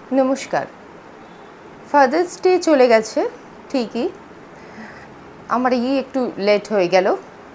নমস্কার। Father's day চলে গেছে ঠিকই, আমার একটু লেট হয়ে গেল।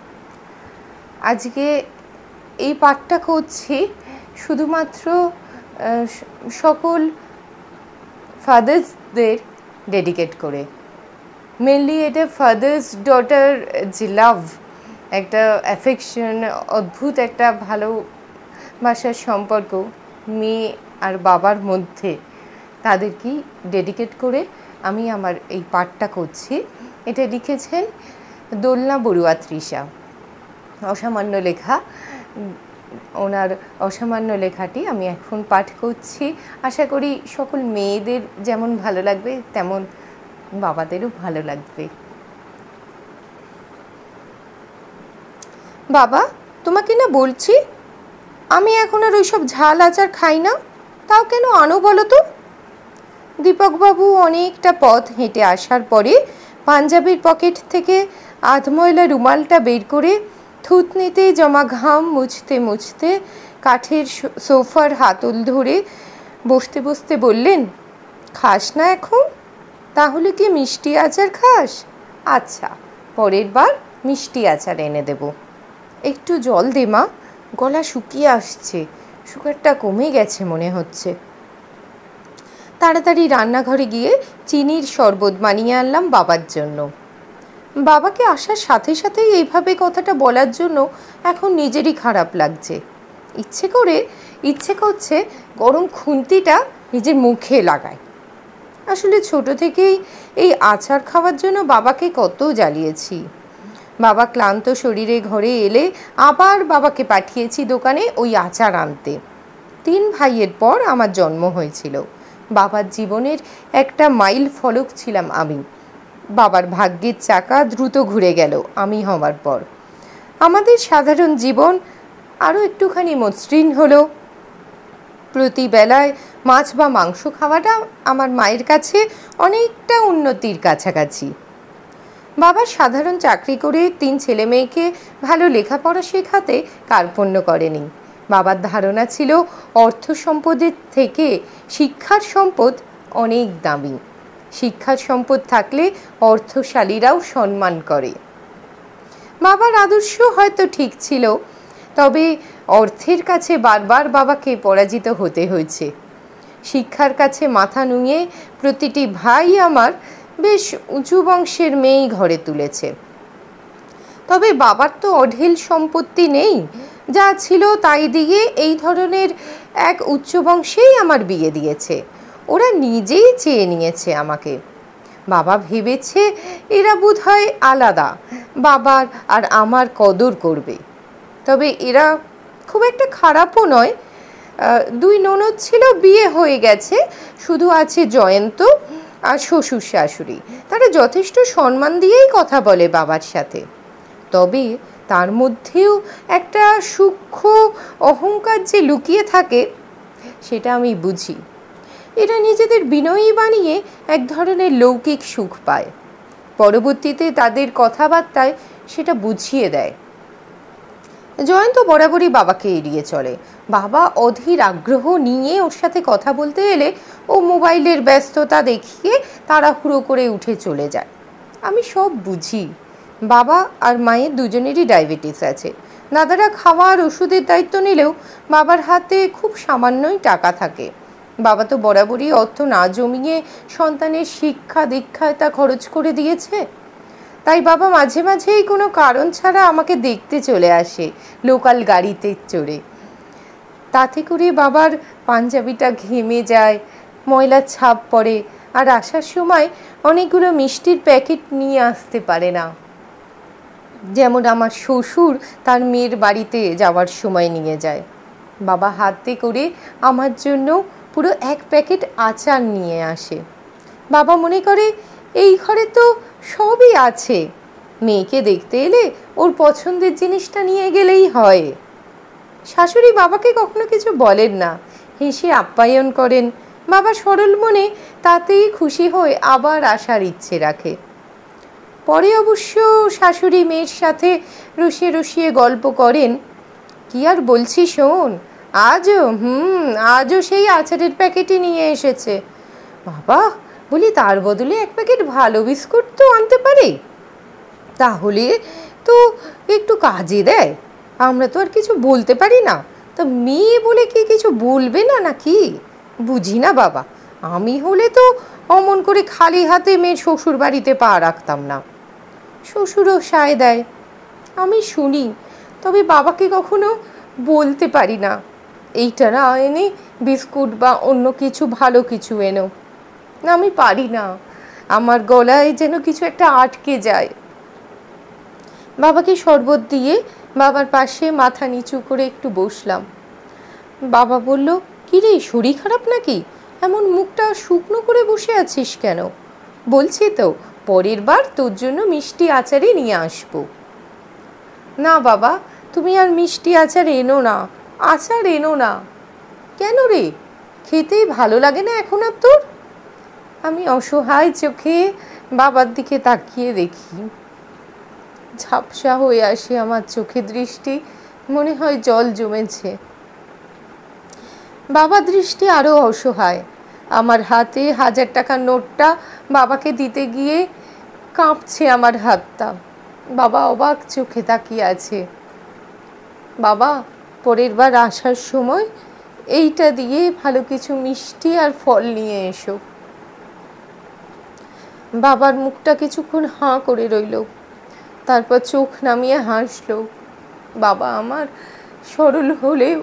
আজকে এই পাঠটা করছি শুধুমাত্র সকল ফাদার্সদের ডেডিকেট করে। মেনলি এটা ফাদার্স ডটার যে লাভ, একটা অ্যাফেকশন, অদ্ভুত একটা ভালোবাসার সম্পর্ক মেয়ে আর বাবার মধ্যে, তাদেরকেই ডেডিকেট করে আমি আমার এই পাঠটা করছি। এটা লিখেছেন দোলনা বড়ুয়া তৃষা। অসামান্য লেখা, ওনার অসামান্য লেখাটি আমি এখন পাঠ করছি। আশা করি সকল মেয়েদের যেমন ভালো লাগবে তেমন বাবাদেরও ভালো লাগবে। বাবা, তোমাকে না বলছি আমি এখন আর ওইসব ঝাল আচার খাই না, তাও কেন আনো বলো তো? দীপকবাবু অনেকটা পথ হেঁটে আসার পরে পাঞ্জাবির পকেট থেকে আধময়লা রুমালটা বের করে থুতনিতে জমা ঘাম মুছতে মুছতে কাঠের সোফার হাতল ধরে বসতে বসতে বললেন, খাস না এখন? তাহলে কি মিষ্টি আচার খাস? আচ্ছা, পরের বার মিষ্টি আচার এনে দেব। একটু জল দে মা, গলা শুকিয়ে আসছে, সুগারটা কমে গেছে মনে হচ্ছে। তাড়াতাড়ি রান্নাঘরে গিয়ে চিনির শরবত বানিয়ে আনলাম বাবার জন্য। বাবাকে আসার সাথে সাথেই এইভাবে কথাটা বলার জন্য এখন নিজেরই খারাপ লাগছে। ইচ্ছে করছে গরম খুন্তিটা নিজের মুখে লাগায়। আসলে ছোট থেকেই এই আচার খাওয়ার জন্য বাবাকে কত জ্বালিয়েছি। বাবা ক্লান্ত শরীরে ঘরে এলে আবার বাবাকে পাঠিয়েছি দোকানে ওই আচার আনতে। 3 ভাইয়ের পর আমার জন্ম হয়েছিল। বাবার জীবনের একটা মাইল ফলক ছিলাম আমি। বাবার ভাগ্যের চাকা দ্রুত ঘুরে গেল আমি হওয়ার পর। আমাদের সাধারণ জীবন আরও একটুখানি মসৃণ হলো। প্রতি বেলায় মাছ বা মাংস খাওয়াটা আমার মায়ের কাছে অনেকটা উন্নতির কাছাকাছি। বাবা সাধারণ চাকরি করে 3 ছেলে মেয়েকে ভালো লেখাপড়া শেখাতে কার্পণ্য করেনি। বাবার ধারণা ছিল অর্থ সম্পদের থেকে শিক্ষার সম্পদ অনেক দামি। শিক্ষার সম্পদ থাকলে অর্থশালীরাও সম্মান করে। বাবার আদর্শ হয়তো ঠিক ছিল, তবে অর্থের কাছে বারবার বাবাকে পরাজিত হতে হয়েছে। শিক্ষার কাছে মাথা নুয়ে প্রতিটি ভাই আমার বেশ উঁচু বংশের মেয়েই ঘরে তুলেছে। তবে বাবার তো অঢেল সম্পত্তি নেই, যা ছিল তাই দিয়ে এই ধরনের এক উচ্চ বংশেই আমার বিয়ে দিয়েছে। ওরা নিজেই চেয়ে নিয়েছে আমাকে। বাবা ভেবেছে এরা বোধহয় আলাদা, বাবার আর আমার কদর করবে। তবে এরা খুব একটা খারাপও নয়। 2 ননদ ছিল, বিয়ে হয়ে গেছে, শুধু আছে জয়ন্ত আর শ্বশুর শাশুড়ি। তারা যথেষ্ট সম্মান দিয়েই কথা বলে বাবার সাথে। তবে তার মধ্যেও একটা সূক্ষ্ম অহংকার যে লুকিয়ে থাকে সেটা আমি বুঝি। এরা নিজেদের বিনয়ী বানিয়ে এক ধরনের লৌকিক সুখ পায়, পরবর্তীতে তাদের কথাবার্তায় সেটা বুঝিয়ে দেয়। জয়ন্ত বরাবরই বাবাকে এড়িয়ে চলে। বাবা অধীর আগ্রহ নিয়ে ওর সাথে কথা বলতে এলে ও মোবাইলের ব্যস্ততা দেখিয়ে তাড়াহুড়ো করে উঠে চলে যায়। আমি সব বুঝি। বাবা আর মায়ের দুজনেরই ডায়াবেটিস আছে। দাদারা খাওয়ার ওষুধের দায়িত্ব নিলেও বাবার হাতে খুব সামান্যই টাকা থাকে। বাবা তো বরাবরই অর্থ না জমিয়ে সন্তানের শিক্ষা দীক্ষায় তা খরচ করে দিয়েছে। তাই বাবা মাঝে মাঝেই কোনো কারণ ছাড়া আমাকে দেখতে চলে আসে লোকাল গাড়িতে চড়ে। তাতে করে বাবার পাঞ্জাবিটা ঘেমে যায়, ময়লার ছাপ পড়ে, আর আসার সময় অনেকগুলো মিষ্টির প্যাকেট নিয়ে আসতে পারে না, যেমন আমার শ্বশুর তার মেয়ের বাড়িতে যাওয়ার সময় নিয়ে যায়। বাবা হাতে করে আমার জন্য পুরো 1 প্যাকেট আচার নিয়ে আসে। বাবা মনে করে এই ঘরে তো সবই আছে, মেয়েকে দেখতে এলে ওর পছন্দের জিনিসটা নিয়ে গেলেই হয়। শাশুড়ি বাবাকে কখনো কিছু বলেন না, হেসে আপ্যায়ন করেন। বাবা সরল মনে তাতেই খুশি হয়ে আবার আসার ইচ্ছে রাখে। পরে অবশ্য শাশুড়ি মেয়ের সাথে রসিয়ে রসিয়ে গল্প করেন। কি আর বলছি শোন, আজও আজও সেই আচারের প্যাকেটই নিয়ে এসেছে। বাবা, বলি তার বদলে এক প্যাকেট ভালো বিস্কুট তো আনতে পারে, তাহলে তো একটু কাজে দেয়। আমরা তো আর কিছু বলতে পারি না, তা মেয়ে বলে কি কিছু বলবে না নাকি? বুঝি না বাবা, আমি হলে তো অমন করে খালি হাতে মেয়ের শ্বশুর বাড়িতে পা রাখতাম না। শ্বশুরও সায় দেয়, আমি শুনি, তবে বাবাকে কখনো বলতে পারি না এইটা না এনে বিস্কুট বা অন্য কিছু ভালো কিছু এনো। না, আমি পারি না, আমার গলায় যেন কিছু একটা আটকে যায়। বাবাকে শরবত দিয়ে বাবার পাশে মাথা নিচু করে একটু বসলাম। বাবা বলল, কি রে, শরীর খারাপ নাকি? এমন মুখটা শুকনো করে বসে আছিস কেন? বলছি তো, পরের বার তোর জন্য মিষ্টি আচারই নিয়ে আসবো। না বাবা, তুমি আর মিষ্টি আচার এনো না, আচার এনো না। কেন রে, খেতেই ভালো লাগে না এখন আর তোর? আমি অসহায় চোখে বাবার দিকে তাকিয়ে দেখি। ঝাপসা হয়ে আসে আমার চোখে দৃষ্টি, মনে হয় জল জমেছে। বাবার দৃষ্টি আরও অসহায়। আমার হাতে 1000 টাকার নোটটা বাবাকে দিতে গিয়ে কাঁপছে আমার হাতটা। বাবা অবাক চোখে তাকিয়ে আছে। বাবা, পরের বার আসার সময় এইটা দিয়ে ভালো কিছু মিষ্টি আর ফল নিয়ে এসো। বাবার মুখটা কিছুক্ষণ হাঁ করে রইল, তারপর চোখ নামিয়ে হাসলো। বাবা আমার সরল হলেও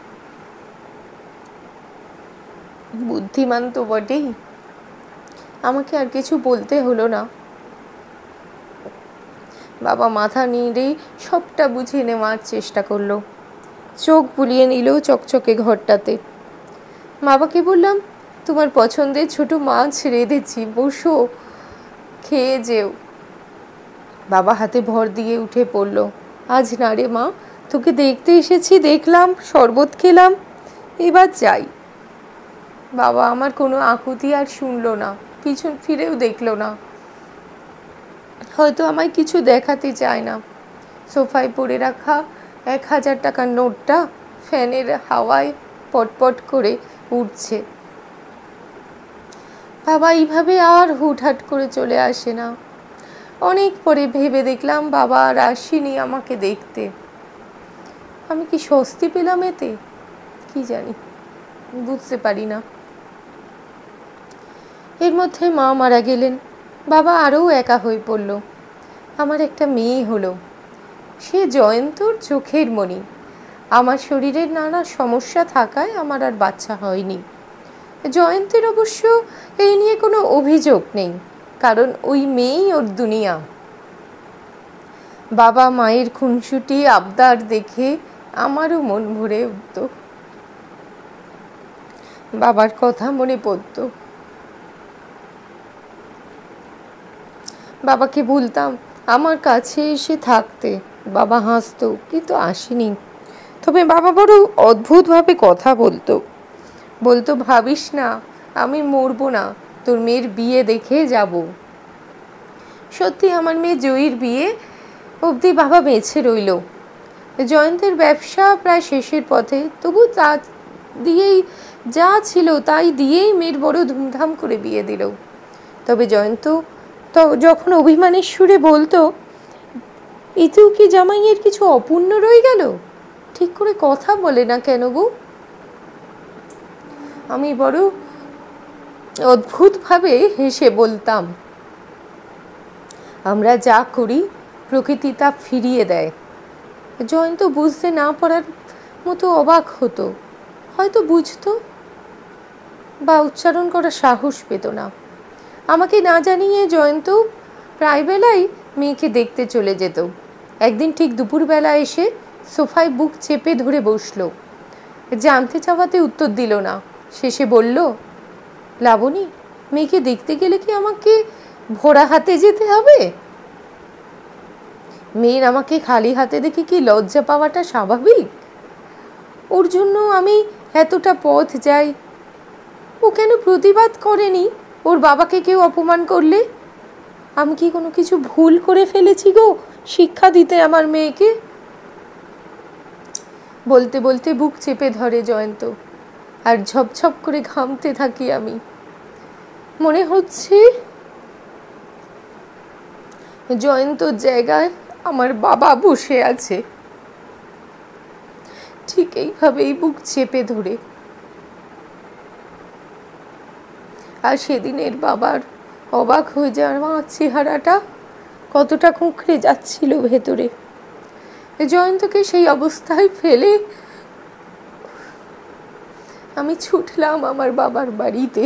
বুদ্ধিমান তো বটেই। আমাকে আর কিছু বলতে হলো না। বাবা মাথা নেড়েই সবটা বুঝে নেওয়ার চেষ্টা করলো, চোখ বুলিয়ে নিল চকচকে ঘরটাতে। বাবাকে বললাম, তোমার পছন্দের ছোট মাছ রেঁধেছি, বসো, খেয়ে যেও। বাবা হাতে ভর দিয়ে উঠে পড়ল। আজ না রে মা, তোকে দেখতে এসেছি, দেখলাম, শরবত খেলাম, এবার যাই। বাবা আমার কোনো আকুতি আর শুনলো না, পিছন ফিরেও দেখলো না। হয়তো আমায় কিছু দেখাতে চায় না। সোফায় পড়ে রাখা 1000 টাকার নোটটা ফ্যানের হাওয়ায় পটপট করে উঠছে। বাবা এইভাবে আর হুটহাট করে চলে আসে না। অনেক পরে ভেবে দেখলাম বাবা আর আসেনি আমাকে দেখতে। আমি কি স্বস্তি পেলাম এতে? কি জানি, বুঝতে পারি না। এর মধ্যে মা মারা গেলেন। বাবা আরও একা হয়ে পড়ল। আমার একটা মেয়ে হলো, সে জয়ন্তর চোখের মণি। আমার শরীরের নানা সমস্যা থাকায় আমার আর বাচ্চা হয়নি। জয়ন্তের অবশ্য এই নিয়ে কোনো অভিযোগ নেই, কারণ ওই মেয়েই ওর দুনিয়া। বাবা মায়ের খুনসুটি আবদার দেখে আমারও মন ভরে উঠত। বাবার কথা মনে পড়ত। বাবাকে বলতাম আমার কাছে এসে থাকতে। বাবা হাসতো, কিন্তু আসেনি। তবে বাবা বড় অদ্ভুতভাবে কথা বলতো, ভাবিস না, আমি মরবো না, তোর মেয়ের বিয়ে দেখে যাব। সত্যি আমার মেয়ে জয়ীর বিয়ে অবধি বাবা বেঁচে রইল। জয়ন্তের ব্যবসা প্রায় শেষের পথে, তবু তা দিয়েই যা ছিল তাই দিয়েই মেয়ের বড় ধুমধাম করে বিয়ে দিল। তবে জয়ন্ত তো যখন অভিমানের সুরে বলতো, এতেও কি জামাইয়ের কিছু অপূর্ণ রয়ে গেল? ঠিক করে কথা বলে না কেন গো? আমি বড় অদ্ভুতভাবে হেসে বলতাম, আমরা যা করি প্রকৃতি তা ফিরিয়ে দেয়। জয়ন্ত বুঝতে না পারার মতো অবাক হতো, হয়তো বুঝতো বা উচ্চারণ করার সাহস পেত না। আমাকে না জানিয়ে জয়ন্ত প্রায় বেলায় মেয়েকে দেখতে চলে যেত। একদিন ঠিক দুপুরবেলা এসে সোফায় বুক চেপে ধরে বসলো। জানতে চাওয়াতে উত্তর দিল না। শেষে বলল, লাবণী, মেয়েকে দেখতে গেলে কি আমাকে ভরা হাতে যেতে হবে? মেয়ের আমাকে খালি হাতে দেখে কি লজ্জা পাওয়াটা স্বাভাবিক? ওর জন্য আমি এতটা পথ যাই, ও কেন প্রতিবাদ করেনি ওর বাবাকে কেউ অপমান করলে? আমি কি কোনো কিছু ভুল করে ফেলেছি গো শিক্ষা দিতে আমার মেয়েকে? বলতে বলতে বুক চেপে ধরে জয়ন্ত, আর ঝপঝপ করে ঘামতে থাকি আমি। মনে হচ্ছে জয়ন্তর জায়গায় আমার বাবা বসে আছে, ঠিক এইভাবেই বুক চেপে ধরে। আর সেদিনের বাবার অবাক হয়ে যাওয়া চেহারাটা কতটা কুঁকড়ে যাচ্ছিল ভেতরে। জয়ন্তকে সেই অবস্থায় ফেলে আমি ছুটলাম আমার বাবার বাড়িতে।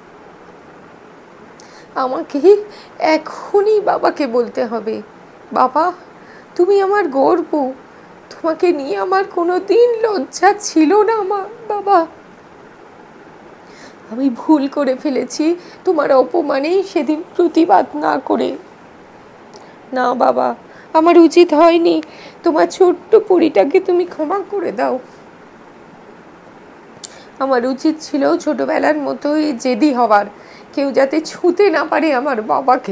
আমাকে এখনই বাবাকে বলতে হবে, বাবা তুমি আমার গর্ব, তোমাকে নিয়ে আমার কোনো দিন লজ্জা ছিল না বাবা। আমি ভুল করে ফেলেছি তোমার অপমানেই সেদিন প্রতিবাদ না করে। না বাবা, আমার উচিত হয়নি, তোমার ছোট্ট পরীটাকে তুমি ক্ষমা করে দাও। আমার উচিত ছিল ছোটবেলার মতোই জেদি হওয়ার, কেউ যাতে ছুঁতে না পারে আমার বাবাকে।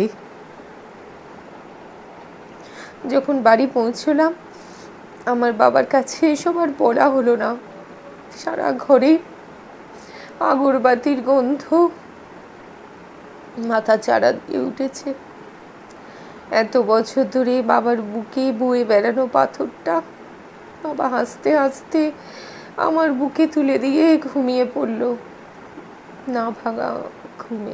যখন বাড়ি পৌঁছলাম আমার বাবার কাছে এসব আর বলা হলো না। সারা ঘরে আগরবাতির গন্ধ মাথা চাড়া দিয়ে উঠেছে। এত বছর ধরে বাবার বুকে বয়ে বেড়ানো পাথরটা বাবা হাসতে হাসতে আমার বুকে তুলে দিয়ে ঘুমিয়ে পড়ল না ভাঙা ঘুমে।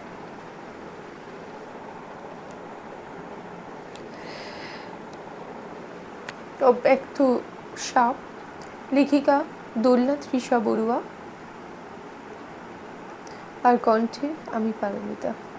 অব্যক্ত সাপ, লেখিকা দোলনা তৃষা বড়ুয়া, আর কণ্ঠে আমি পারমিতা।